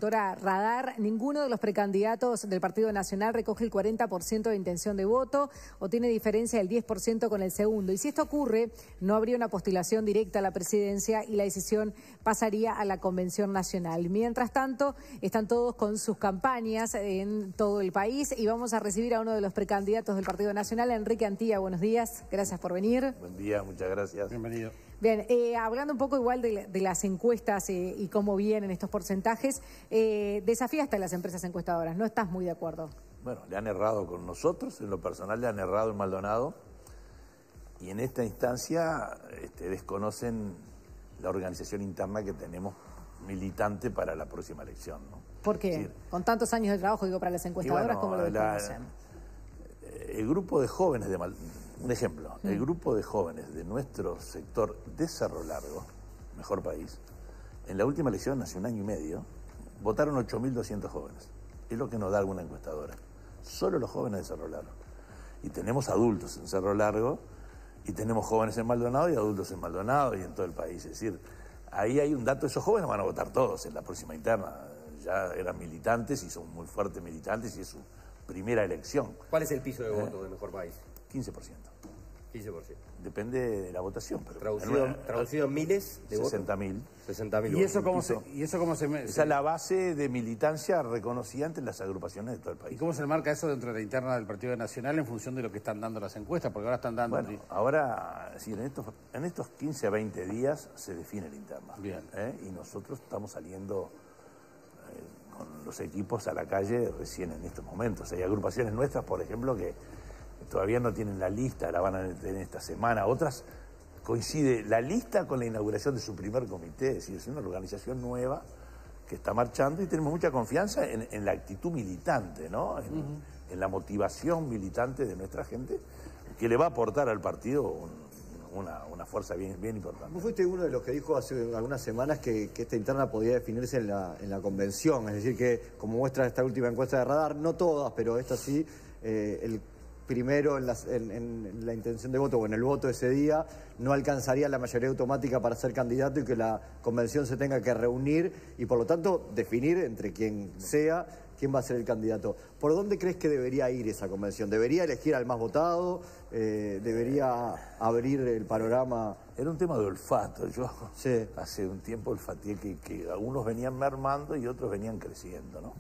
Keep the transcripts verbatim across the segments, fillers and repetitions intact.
Doctora Radar, ninguno de los precandidatos del Partido Nacional recoge el cuarenta por ciento de intención de voto o tiene diferencia del diez por ciento con el segundo. Y si esto ocurre, no habría una postulación directa a la presidencia y la decisión pasaría a la Convención Nacional. Mientras tanto, están todos con sus campañas en todo el país y vamos a recibir a uno de los precandidatos del Partido Nacional, Enrique Antía. Buenos días, gracias por venir. Buen día, muchas gracias. Bienvenido. Bien, eh, hablando un poco igual de, de las encuestas eh, y cómo vienen estos porcentajes, eh, desafías a las empresas encuestadoras, ¿no estás muy de acuerdo? Bueno, le han errado con nosotros, en lo personal le han errado en Maldonado, y en esta instancia este, desconocen la organización interna que tenemos militante para la próxima elección, ¿no? ¿Por qué? Sí. Con tantos años de trabajo, digo, para las encuestadoras, bueno, ¿cómo lo la, desconocen? El grupo de jóvenes de Maldonado, un ejemplo, mm. el grupo de jóvenes de nuestro sector de Cerro Largo, Mejor País, en la última elección, hace un año y medio, votaron ocho mil doscientos jóvenes. Es lo que nos da alguna encuestadora. Solo los jóvenes de Cerro Largo. Y tenemos adultos en Cerro Largo, y tenemos jóvenes en Maldonado y adultos en Maldonado y en todo el país. Es decir, ahí hay un dato, esos jóvenes van a votar todos en la próxima interna. Ya eran militantes y son muy fuertes militantes y es su primera elección. ¿Cuál es el piso de ¿Eh? voto de Mejor País? quince por ciento. quince por ciento. Depende de la votación. Pero traducido, en, traducido en miles de sesenta mil. sesenta mil. ¿Y eso cómo se, y eso cómo se Esa es la base de militancia reconocida entre las agrupaciones de todo el país. ¿Y cómo se marca eso dentro de la interna del Partido Nacional en función de lo que están dando las encuestas? Porque ahora están dando... Bueno, ahora, sí, en estos, en estos quince a veinte días se define la interna. Bien. ¿eh? Y nosotros estamos saliendo eh, con los equipos a la calle recién en estos momentos. Hay agrupaciones nuestras, por ejemplo, que todavía no tienen la lista, la van a tener esta semana. Otras coincide la lista con la inauguración de su primer comité, es decir, es una organización nueva que está marchando y tenemos mucha confianza en, en la actitud militante, ¿no? En, uh-huh. en la motivación militante de nuestra gente, que le va a aportar al partido un, una, una fuerza bien, bien importante. Vos fuiste uno de los que dijo hace algunas semanas que, que esta interna podía definirse en la, en la convención, es decir que, como muestra esta última encuesta de Radar, no todas, pero esta sí, eh, el primero en, las, en, en la intención de voto o en el voto ese día no alcanzaría la mayoría automática para ser candidato y que la convención se tenga que reunir y por lo tanto definir entre quien sea quién va a ser el candidato. ¿Por dónde crees que debería ir esa convención? ¿Debería elegir al más votado? Eh, ¿Debería abrir el panorama? Era un tema de olfato. Yo sí. hace un tiempo olfateé que, que algunos venían mermando y otros venían creciendo, ¿no?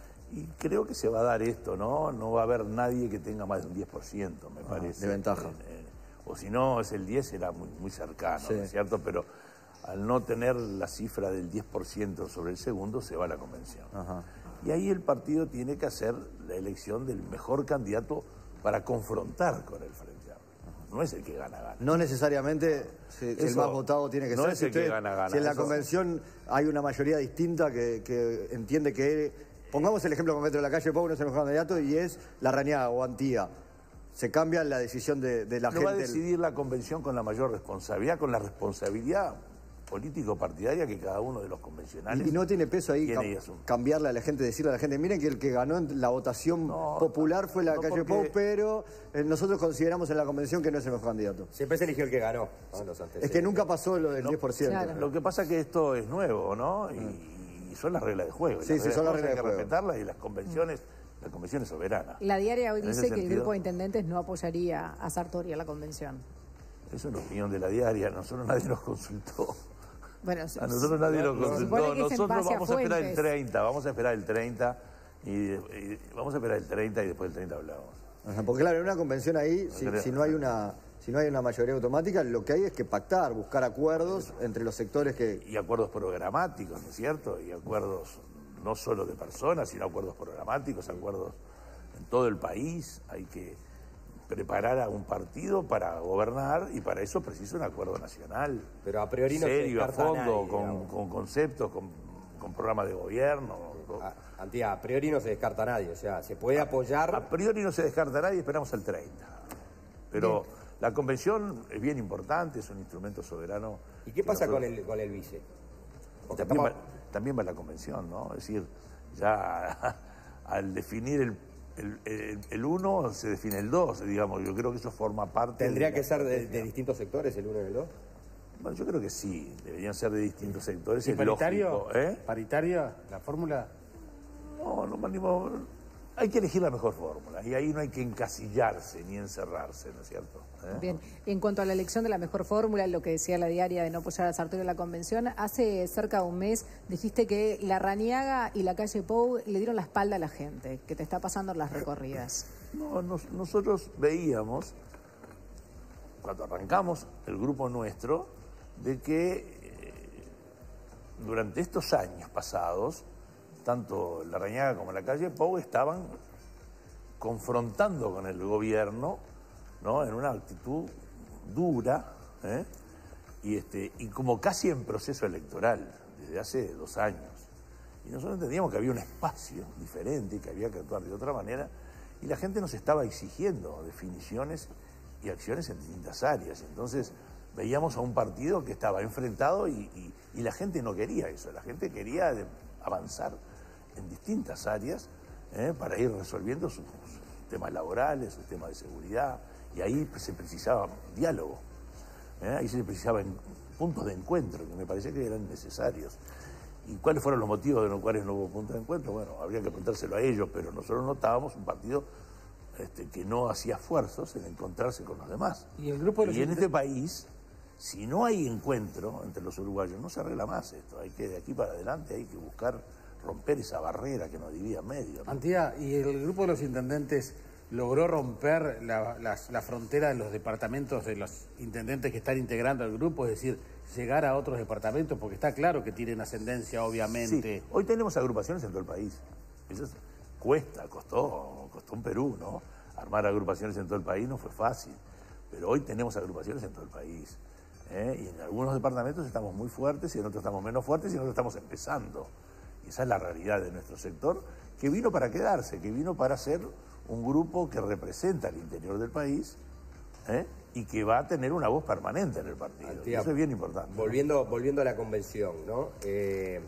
Y creo que se va a dar esto, ¿no? No va a haber nadie que tenga más de un diez por ciento, me ah, parece. De ventaja. Eh, eh, o si no, es el diez, será muy, muy cercano, sí. ¿no es cierto? Pero al no tener la cifra del diez por ciento sobre el segundo, se va a la convención. Ajá. Y ahí el partido tiene que hacer la elección del mejor candidato para confrontar con el Frente Amplio. No es el que gana, gana. No necesariamente si, si el más votado tiene que no ser. Es si el usted, que gana, gana. Si en la Eso... convención hay una mayoría distinta que, que entiende que... Pongamos el ejemplo concreto de la calle Pau, no es el mejor candidato, y es Larrañaga o Antía. Se cambia la decisión de, de la no gente. Va a decidir la convención con la mayor responsabilidad, con la responsabilidad político-partidaria que cada uno de los convencionales. Y, y no tiene peso ahí cam cambiarle a la gente, decirle a la gente, miren que el que ganó en la votación no, popular fue la no calle Pau, pero eh, nosotros consideramos en la convención que no es el mejor candidato. Siempre se eligió el que ganó. Es que nunca pasó lo del no, diez por ciento. Claro. Lo que pasa es que esto es nuevo, ¿no? Y, mm. son las reglas de juego. Sí, sí, son las reglas de juego. Hay que respetarlas y las convenciones, mm. la convención es soberana. La diaria hoy en dice que sentido, el grupo de intendentes no apoyaría a Sartori a la convención. Es una opinión de la diaria, nosotros nadie nos consultó. Bueno, a nosotros nadie no, nos consultó. no, nosotros vamos a, a esperar el treinta, vamos a esperar el treinta y, y vamos a esperar el treinta y después del treinta hablamos. Ajá, porque claro, en una convención ahí, no si, si no hay una... Si no hay una mayoría automática, lo que hay es que pactar, buscar acuerdos entre los sectores que... Y acuerdos programáticos, ¿no es cierto? Y acuerdos no solo de personas, sino acuerdos programáticos, acuerdos en todo el país. Hay que preparar a un partido para gobernar y para eso precisa un acuerdo nacional. Pero a priori no serio, se a fondo, nadie, con, con conceptos, con, con programas de gobierno. A, Antía, a priori no se descarta a nadie, o sea, se puede apoyar... A priori no se descarta a nadie, esperamos el treinta. Pero... Bien. La convención es bien importante, es un instrumento soberano. ¿Y qué pasa nosotros... con, el, con el vice? También, estamos... va, también va la convención, ¿no? Es decir, ya al definir el, el, el, el uno se define el dos, digamos. Yo creo que eso forma parte... ¿Tendría de que ser de, de distintos sectores el uno y el dos? Bueno, yo creo que sí, deberían ser de distintos sectores. ¿Y es paritario? lógico, ¿eh? ¿Paritario? ¿La fórmula? No, no me animo. Hay que elegir la mejor fórmula y ahí no hay que encasillarse ni encerrarse, ¿no es cierto? ¿Eh? Bien, en cuanto a la elección de la mejor fórmula, lo que decía la diaria de no apoyar a Sartori en la convención, hace cerca de un mes dijiste que Larrañaga y la calle Pou le dieron la espalda a la gente, que te está pasando en las recorridas. No, nos- nosotros veíamos, cuando arrancamos el grupo nuestro, de que eh, durante estos años pasados, tanto Larrañaga como la calle Pou estaban confrontando con el gobierno, ¿no? En una actitud dura, ¿eh? y, este, y como casi en proceso electoral, desde hace dos años. Y nosotros entendíamos que había un espacio diferente, que había que actuar de otra manera, y la gente nos estaba exigiendo definiciones y acciones en distintas áreas. Entonces veíamos a un partido que estaba enfrentado y, y- y la gente no quería eso, la gente quería de- avanzar en distintas áreas, ¿eh? para ir resolviendo sus, sus temas laborales, sus temas de seguridad, y ahí pues, se precisaba diálogo, ¿eh? ahí se precisaba en- puntos de encuentro que me parecía que eran necesarios. ¿Y cuáles fueron los motivos de los cuales no hubo puntos de encuentro? Bueno, habría que preguntárselo a ellos, pero nosotros notábamos un partido este, que no hacía esfuerzos en encontrarse con los demás. Y el grupo de los Y en inter- este país, si no hay encuentro entre los uruguayos, no se arregla más esto. Hay que, de aquí para adelante, hay que buscar romper esa barrera que nos divide a medio, ¿no? Antía, ¿y el grupo de los intendentes logró romper la, las- la frontera de los departamentos de los intendentes que están integrando al grupo? Es decir, llegar a otros departamentos, porque está claro que tienen ascendencia, obviamente. Sí, hoy tenemos agrupaciones en todo el país. Eso es- cuesta, costó, costó un Perú, ¿no? Armar agrupaciones en todo el país no fue fácil, pero hoy tenemos agrupaciones en todo el país. ¿eh? Y en algunos departamentos estamos muy fuertes y en otros estamos menos fuertes y en otros estamos empezando. Y esa es la realidad de nuestro sector, que vino para quedarse, que vino para ser un grupo que representa al interior del país, ¿eh? y que va a tener una voz permanente en el partido. Y Antía, eso es bien importante. ¿no? Volviendo, volviendo a la convención, ¿no? Eh,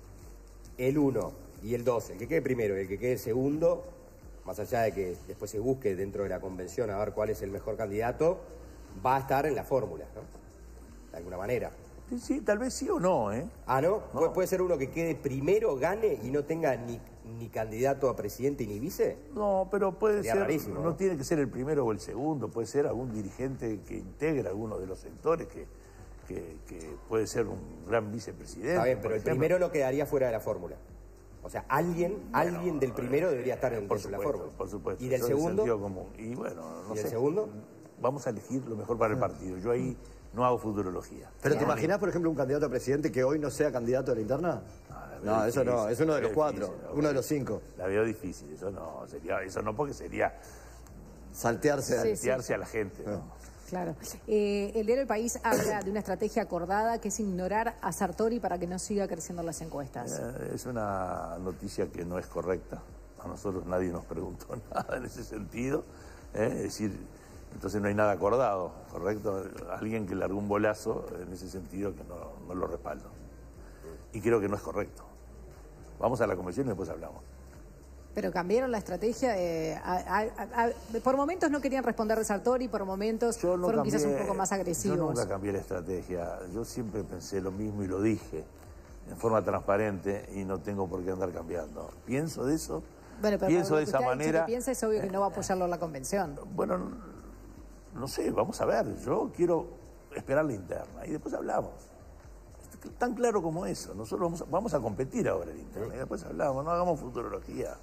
el uno y el dos, el que quede primero y el que quede segundo, más allá de que después se busque dentro de la convención a ver cuál es el mejor candidato, va a estar en la fórmula, ¿no? De alguna manera. Sí, sí, tal vez sí o no, ¿eh? Ah, ¿no? No. ¿Pu- ¿Puede ser uno que quede primero, gane y no tenga ni, ni candidato a presidente ni vice? No, pero puede Sería ser, rarísimo, no ¿no? tiene que ser el primero o el segundo, puede ser algún dirigente que integre alguno de los sectores, que, que, que puede ser un gran vicepresidente. Está bien, por pero el ejemplo. primero no quedaría fuera de la fórmula. O sea, alguien, alguien del primero debería estar en, Por dentro de la supuesto, fórmula. por supuesto. ¿Y del eso es segundo? sentido común. Y bueno, no ¿Y del sé. segundo? Vamos a elegir lo mejor para el partido. Yo ahí no hago futurología. ¿Pero te Claro. imaginás, por ejemplo, un candidato a presidente que hoy no sea candidato a la interna? Ah, No, la veo eso no, difícil, es uno de la los veo cuatro, difícil, la uno de veo- los cinco. La veo difícil, eso no, sería, eso no porque sería Saltearse al- Sí, sí. saltearse a la gente, ¿no? Claro. Eh, el diario El País habla de una estrategia acordada que es ignorar a Sartori para que no siga creciendo las encuestas. Eh, Es una noticia que no es correcta. A nosotros nadie nos preguntó nada en ese sentido. ¿eh? Es decir, entonces no hay nada acordado, ¿correcto? Alguien que largó un bolazo en ese sentido que no, no lo respaldo. Y creo que no es correcto. Vamos a la convención y después hablamos. Pero cambiaron la estrategia. eh, a- a- a- por momentos no querían responder de Sartori, por momentos Yo no fueron quizás un cambié- poco más agresivos. Yo nunca cambié la estrategia. Yo siempre pensé lo mismo y lo dije en forma transparente y no tengo por qué andar cambiando. Pienso de eso, Bueno, pero pienso por de lo que esa usted ha dicho manera. que piensa, es obvio que no va a apoyarlo en la convención. Bueno, no, no sé, vamos a ver. Yo quiero esperar la interna y después hablamos. Es tan claro como eso. Nosotros vamos a, vamos a competir ahora en la interna y después hablamos. No hagamos futurología.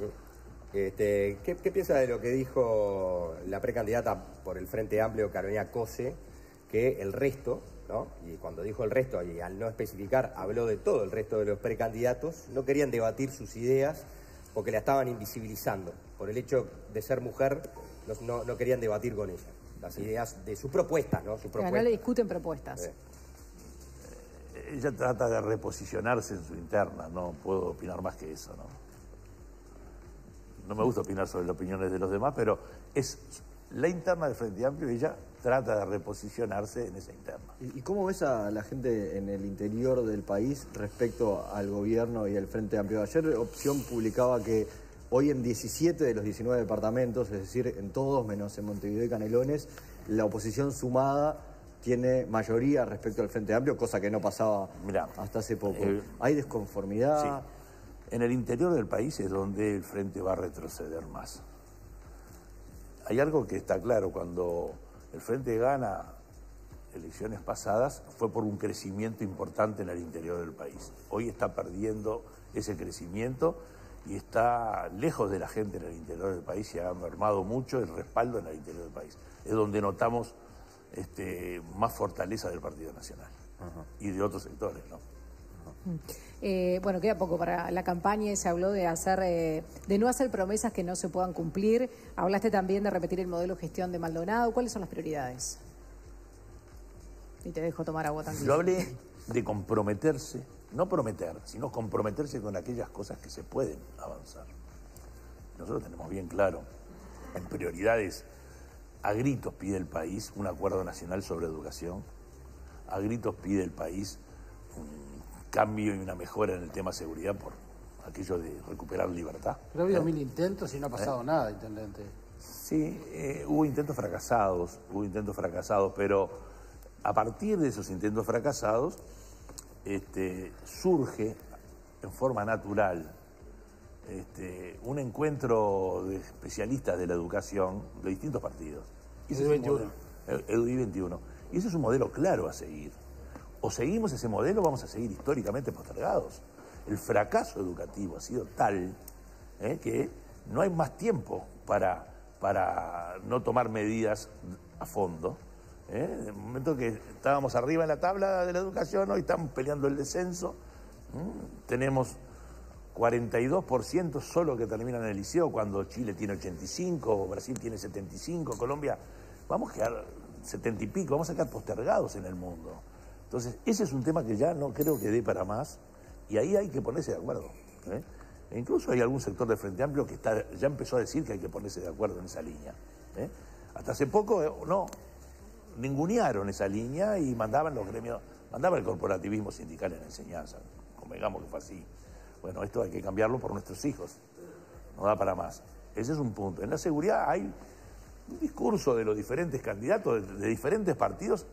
Este, ¿qué, ¿Qué piensa de lo que dijo la precandidata por el Frente Amplio, Carolina Cose, que el resto, ¿no? Y cuando dijo el resto, y al no especificar, habló de todo el resto de los precandidatos, no querían debatir sus ideas porque la estaban invisibilizando. Por el hecho de ser mujer, no, no- no querían debatir con ella. Las ideas de sus propuestas, ¿no? Sus Claro, no propuestas. le discuten propuestas. Sí. Ella trata de reposicionarse en su interna. No puedo opinar más que eso, ¿no? No me gusta opinar sobre las opiniones de los demás, pero es la interna del Frente Amplio y ella trata de reposicionarse en esa interna. ¿Y y cómo ves a la gente en el interior del país respecto al gobierno y al Frente Amplio? Ayer Opción publicaba que hoy en diecisiete de los diecinueve departamentos, es decir, en todos menos en Montevideo y Canelones, la oposición sumada tiene mayoría respecto al Frente Amplio, cosa que no pasaba Mirá, hasta hace poco. Eh, ¿Hay desconformidad? Sí. En el interior del país es donde el Frente va a retroceder más. Hay algo que está claro, cuando el Frente gana elecciones pasadas fue por un crecimiento importante en el interior del país. Hoy está perdiendo ese crecimiento y está lejos de la gente en el interior del país y ha mermado mucho el respaldo en el interior del país. Es donde notamos este, más fortaleza del Partido Nacional. Ajá. Y de otros sectores, ¿no? Eh, bueno, queda poco para la campaña y se habló de hacer, eh, de no hacer promesas que no se puedan cumplir. Hablaste también de repetir el modelo de gestión de Maldonado. ¿Cuáles son las prioridades? Y te dejo tomar agua también. Yo hablé de comprometerse, no prometer, sino comprometerse con aquellas cosas que se pueden avanzar. Nosotros tenemos bien claro, en prioridades, a gritos pide el país un acuerdo nacional sobre educación, a gritos pide el país un cambio y una mejora en el tema seguridad por aquello de recuperar libertad. Pero ha habido ¿Eh? mil intentos y no ha pasado ¿Eh? nada, intendente. Sí, eh, hubo intentos fracasados, hubo intentos fracasados, pero a partir de esos intentos fracasados este, surge en forma natural este, un encuentro de especialistas de la educación de distintos partidos. Edu veintiuno. Edu veintiuno. Y ese es un modelo claro a seguir. O seguimos ese modelo, vamos a seguir históricamente postergados. El fracaso educativo ha sido tal eh, que no hay más tiempo para, para no tomar medidas a fondo. ¿eh? En el momento que estábamos arriba en la tabla de la educación, hoy estamos peleando el descenso. ¿Mm? Tenemos cuarenta y dos por ciento solo que terminan en el liceo, cuando Chile tiene ochenta y cinco, Brasil tiene setenta y cinco, Colombia, vamos a quedar setenta y pico, vamos a quedar postergados en el mundo. Entonces, ese es un tema que ya no creo que dé para más, y ahí hay que ponerse de acuerdo. ¿eh? E incluso hay algún sector del Frente Amplio que está, ya empezó a decir que hay que ponerse de acuerdo en esa línea. ¿eh? Hasta hace poco, eh, no, ningunearon esa línea y mandaban los gremios, mandaba el corporativismo sindical en la enseñanza, convengamos que fue así. Bueno, esto hay que cambiarlo por nuestros hijos, no da para más. Ese es un punto. En la seguridad hay un discurso de los diferentes candidatos, de, de diferentes partidos,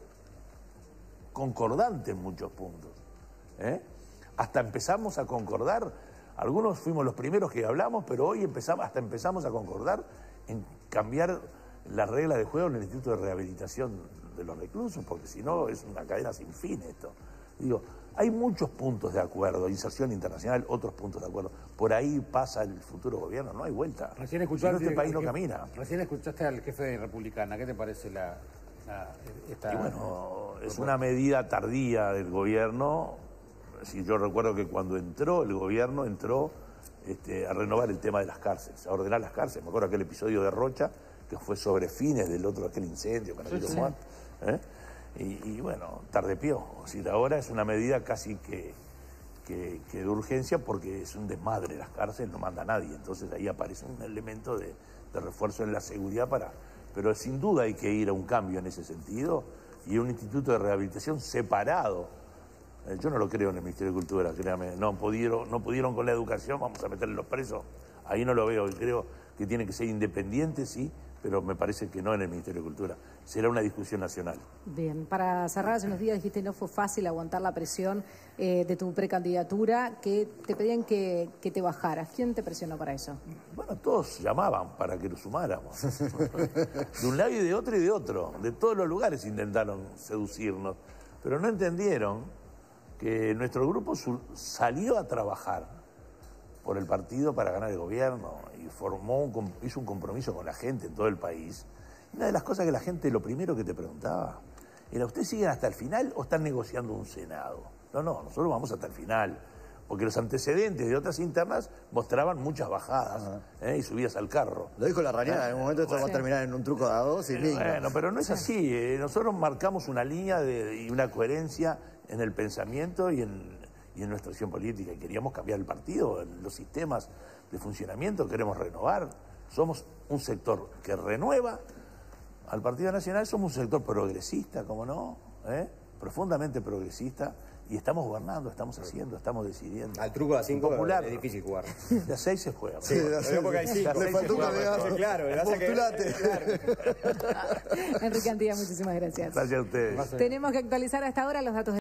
concordante en muchos puntos. ¿eh? Hasta empezamos a concordar, algunos fuimos los primeros que hablamos, pero hoy empezamos, hasta empezamos a concordar en cambiar las reglas de juego en el Instituto de Rehabilitación de los Reclusos, porque si no es una cadena sin fin esto. Digo, hay muchos puntos de acuerdo, inserción internacional, otros puntos de acuerdo. Por ahí pasa el futuro gobierno, no hay vuelta. Recién escuchaste, si no, este país no camina. Recién escuchaste al jefe de Republicana, ¿qué te parece la, la esta? Y bueno, es una medida tardía del gobierno. Si yo recuerdo que cuando entró el gobierno, entró este, a renovar el tema de las cárceles, a ordenar las cárceles. Me acuerdo aquel episodio de Rocha, que fue sobre fines del otro, aquel incendio, con aquellos sí, muertos. ¿eh? Y, y bueno, tardepió. O sea, ahora es una medida casi que, que, que de urgencia, porque es un desmadre las cárceles, no manda nadie. Entonces ahí aparece un elemento de, de refuerzo en la seguridad para... Pero sin duda hay que ir a un cambio en ese sentido y un instituto de rehabilitación separado. Eh, yo no lo creo en el Ministerio de Cultura, créame. No pudieron, no pudieron con la educación, vamos a meterle los presos. Ahí no lo veo. Creo que tiene que ser independiente, sí, pero me parece que no en el Ministerio de Cultura. Será una discusión nacional. Bien, para cerrar, hace unos días dijiste no fue fácil aguantar la presión eh, de tu precandidatura, que te pedían que, que te bajaras. ¿Quién te presionó para eso? Bueno, todos llamaban para que nos sumáramos. De un lado y de otro y de otro. De todos los lugares intentaron seducirnos, pero no entendieron que nuestro grupo salió a trabajar por el partido para ganar el gobierno y formó un, hizo un compromiso con la gente en todo el país. Y una de las cosas que la gente, lo primero que te preguntaba era, ¿ustedes siguen hasta el final o están negociando un Senado? No, no, nosotros vamos hasta el final, porque los antecedentes de otras internas mostraban muchas bajadas ¿eh? y subidas al carro. Lo dijo la Raniana, en un momento esto bueno, va a terminar en un truco de a dos y eh, Bueno, pero no es así. Eh. Nosotros marcamos una línea de, y una coherencia en el pensamiento y en... y en nuestra acción política, y queríamos cambiar el partido, los sistemas de funcionamiento, queremos renovar. Somos un sector que renueva al Partido Nacional, somos un sector progresista, como no, ¿eh? profundamente progresista, Y estamos gobernando, estamos haciendo, estamos decidiendo. Al truco de a cinco Popular. es difícil jugar. De a seis se juega. Sí, lo digo porque hay cinco. Le faltó un cabezazo. Claro, le pasa que- Postulate. claro. Enrique Antía, muchísimas gracias. Gracias a ustedes. Tenemos que actualizar hasta ahora los datos de